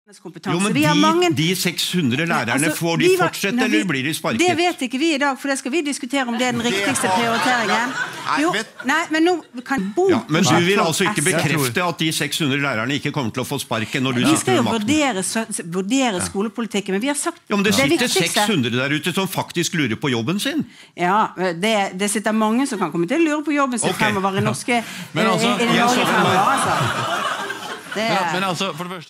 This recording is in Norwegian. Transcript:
Jo, men de 600 lærerne, får de fortsette, eller blir de sparket? Det vet ikke vi i dag, for det skal vi diskutere om det er den riktigste prioriteringen. Jo, nei, men nå kan ja, men du vil altså ikke bekrefte at de 600 lærerne ikke kommer til å få sparken når du sitter ved makten? Vi skal jo vurdere skolepolitikken, men vi har sagt ja, men det sitter 600 der ute som faktisk lurer på jobben sin. Ja, det sitter mange som kan komme til å lure på jobben sin fremover i norske... Men altså, i Norge fremover, altså. Men altså, for det første